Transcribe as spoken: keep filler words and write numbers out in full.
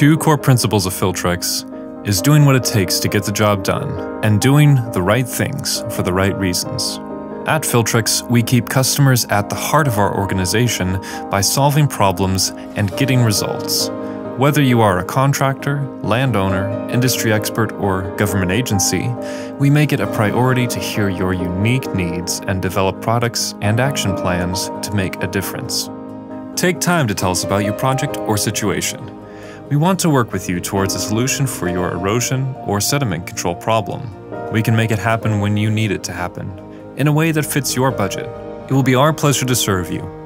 two core principles of Filtrex is doing what it takes to get the job done and doing the right things for the right reasons. At Filtrex, we keep customers at the heart of our organization by solving problems and getting results. Whether you are a contractor, landowner, industry expert, or government agency, we make it a priority to hear your unique needs and develop products and action plans to make a difference. Take time to tell us about your project or situation. We want to work with you towards a solution for your erosion or sediment control problem. We can make it happen when you need it to happen, in a way that fits your budget. It will be our pleasure to serve you.